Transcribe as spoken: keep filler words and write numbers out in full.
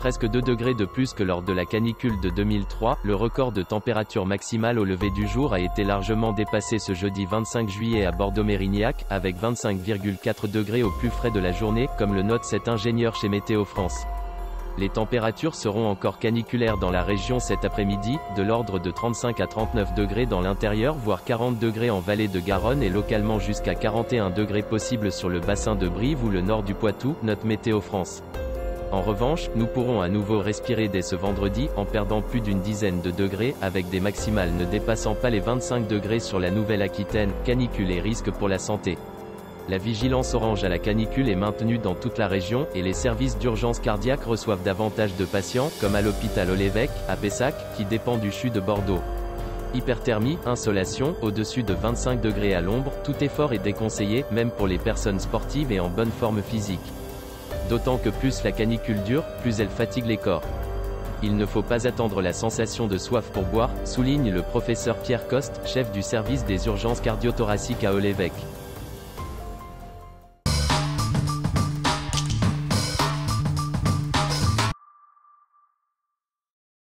presque deux degrés de plus que lors de la canicule de deux mille trois. Le record de température maximale au lever du jour a été largement dépassé ce jeudi vingt-cinq juillet à Bordeaux-Mérignac, avec vingt-cinq virgule quatre degrés au plus frais de la journée, comme le note cet ingénieur chez Météo France. Les températures seront encore caniculaires dans la région cet après-midi, de l'ordre de trente-cinq à trente-neuf degrés dans l'intérieur voire quarante degrés en vallée de Garonne et localement jusqu'à quarante et un degrés possible sur le bassin de Brive ou le nord du Poitou, note Météo France. En revanche, nous pourrons à nouveau respirer dès ce vendredi, en perdant plus d'une dizaine de degrés, avec des maximales ne dépassant pas les vingt-cinq degrés sur la Nouvelle-Aquitaine. Canicule et risque pour la santé. La vigilance orange à la canicule est maintenue dans toute la région, et les services d'urgence cardiaque reçoivent davantage de patients, comme à l'hôpital Olévêque, à Pessac, qui dépend du C H U de Bordeaux. Hyperthermie, insolation, au-dessus de vingt-cinq degrés à l'ombre, tout effort est déconseillé, même pour les personnes sportives et en bonne forme physique. D'autant que plus la canicule dure, plus elle fatigue les corps. Il ne faut pas attendre la sensation de soif pour boire, souligne le professeur Pierre Coste, chef du service des urgences cardio-thoraciques à Olévêque.